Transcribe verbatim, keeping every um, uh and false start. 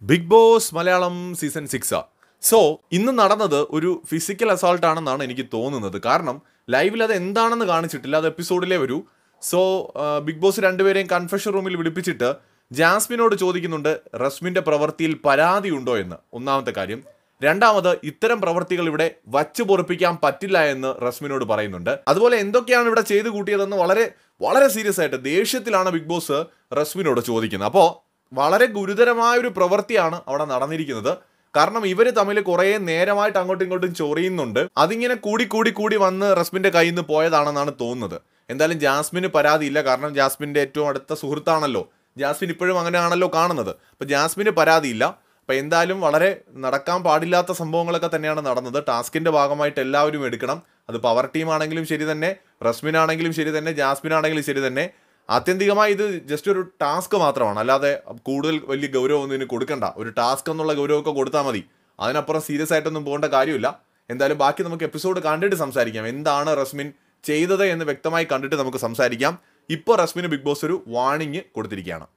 Big boss Malayalam season six. So ഇന്ന് നടന്നത് ഒരു ഫിസിക്കൽ അസോൾട്ട് ആണെന്നാണ് എനിക്ക് തോന്നുന്നത്. കാരണം ലൈവിൽ അത് എന്താണെന്ന് കാണിച്ചിട്ടില്ല, അത് എപ്പിസോഡിലേ വരൂ. സോ ബിഗ് ബോസ് രണ്ടുപേരെയും കൺഫെഷൻ റൂമിൽ വിളിപ്പിച്ചിട്ട് ജാസ്മിനോട് ചോദിക്കുന്നുണ്ട് റസ്മിൻ്റെ പ്രവൃത്തിയിൽ പരാതി ഉണ്ടോ എന്ന്. ഒന്നാമത്തെ കാര്യം. രണ്ടാമത്, ഇത്തരം പ്രവൃത്തികൾ ഇവിടെ വച്ചു പൊറപ്പിക്കാൻ പറ്റില്ല എന്ന് റസ്മിനോട് പറയുന്നുണ്ട്. അതുപോലെ എന്തൊക്കെയാണ് ഇവിടെ ചെയ്തു കൂട്ടിയതെന്ന് വളരെ വളരെ സീരിയസ് ആയിട്ട് ദേഷ്യത്തിലാണ് ബിഗ് ബോസ് റസ്മിനോട് ചോദിക്കുന്നത്. അപ്പോൾ വളരെ ഗുരുതരമായൊരു പ്രവൃത്തിയാണ് അവിടെ നടന്നിരിക്കുന്നത്. കാരണം ഇവർ തമ്മിൽ കുറേ നേരമായിട്ട് അങ്ങോട്ടും ഇങ്ങോട്ടും ചൊറിയുന്നുണ്ട്. അതിങ്ങനെ കൂടി കൂടി കൂടി വന്ന് റസ്മിൻ്റെ കയ്യിൽ നിന്ന് പോയതാണെന്നാണ് തോന്നുന്നത്. എന്തായാലും ജാസ്മിന് പരാതിയില്ല, കാരണം ജാസ്മിൻ്റെ ഏറ്റവും അടുത്ത സുഹൃത്താണല്ലോ. ജാസ്മിൻ ഇപ്പോഴും അങ്ങനെയാണല്ലോ കാണുന്നത്. അപ്പോൾ ജാസ്മിന് പരാതിയില്ല. അപ്പോൾ എന്തായാലും വളരെ നടക്കാൻ പാടില്ലാത്ത സംഭവങ്ങളൊക്കെ തന്നെയാണ് നടന്നത്. ടാസ്കിൻ്റെ ഭാഗമായിട്ട് എല്ലാവരും എടുക്കണം. അത് പവർ ടീം ആണെങ്കിലും ശരി തന്നെ, റസ്മിനാണെങ്കിലും ശരി തന്നെ, ജാസ്മിനാണെങ്കിലും ശരി തന്നെ. ആത്യന്തികമായി ഇത് ജസ്റ്റ് ഒരു ടാസ്ക് മാത്രമാണ്, അല്ലാതെ കൂടുതൽ വലിയ ഗൗരവമൊന്നും ഇതിന് കൊടുക്കണ്ട. ഒരു ടാസ്ക് എന്നുള്ള ഗൗരവമൊക്കെ കൊടുത്താൽ മതി. അതിനപ്പുറം സീരിയസ് ആയിട്ടൊന്നും പോകേണ്ട കാര്യമില്ല. എന്തായാലും ബാക്കി നമുക്ക് എപ്പിസോഡ് കണ്ടിട്ട് സംസാരിക്കാം. എന്താണ് റസ്മിൻ ചെയ്തത് എന്ന് വ്യക്തമായി കണ്ടിട്ട് നമുക്ക് സംസാരിക്കാം. ഇപ്പോൾ റസ്മിന് ബിഗ് ബോസ് ഒരു വാർണിംഗ് കൊടുത്തിരിക്കുകയാണ്.